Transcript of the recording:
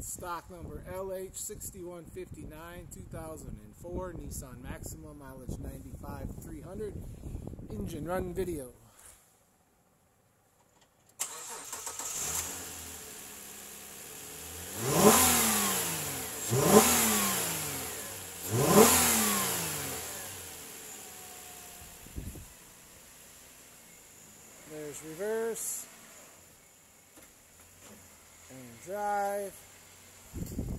Stock number LH6159 2004 Nissan Maxima, mileage 95,300. Engine run video. There's reverse and drive.